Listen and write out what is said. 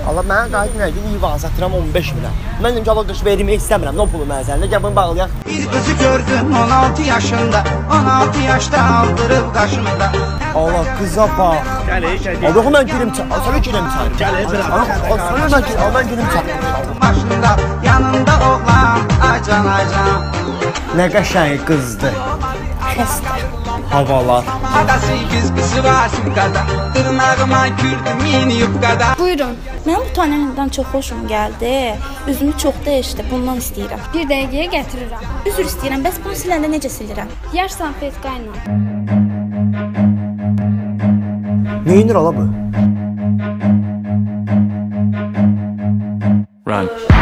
Allah mənə qayıt nə gün İva satıram 15 minə. Mən dedim ki, Allah qış vermək istəmirəm, nə pulu mən səninlə, gəl bunu bağlayaq. Bir qızı gördüm 16 yaşında, 16 yaşda aldırıb qaşımda. Allah qıza bax. Gəl, gəl. Allah mən girim çağır, sana girim çağır. Gəl, Sana mən girim çağır. Başında, yanında oğlan, acan acan. Nə qəşəng qızdır. Xəstə. Havalar. Hada 8 qızı var süqada, dırnağıma kürdüm yeni yufqada. Buyurun. Mən bu tanəndən çox xoşum gəldi. Üzümü çox dəyişdi. Bundan istəyirəm. Bir dəqiqəyə gətirirəm. Üzr istəyirəm. Bəs bunu siləndə necə silirəm? Yaş salfetka ilə. Neyinir ala bu? Run.